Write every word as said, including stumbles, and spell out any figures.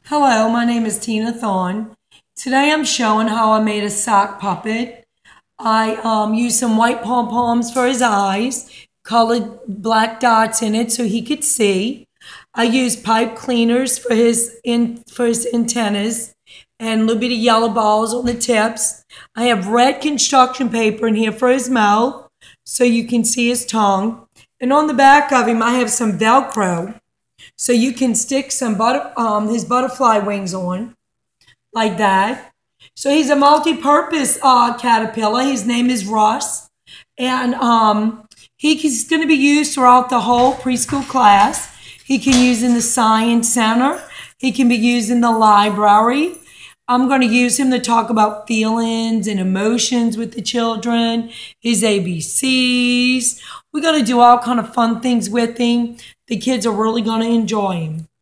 Hello, my name is Tina Thorne. Today I'm showing how I made a sock puppet. I um, used some white pom-poms for his eyes, colored black dots in it so he could see. I used pipe cleaners for his in for his antennas and a little bit of yellow balls on the tips. I have red construction paper in here for his mouth so you can see his tongue. And on the back of him I have some Velcro. So you can stick some butter, um, his butterfly wings on, like that. So he's a multi-purpose uh, caterpillar. His name is Russ. And um, he, he's going to be used throughout the whole preschool class. He can use in the science center. He can be used in the library. I'm going to use him to talk about feelings and emotions with the children, his A B Cs. We're going to do all kind of fun things with him. The kids are really going to enjoy him.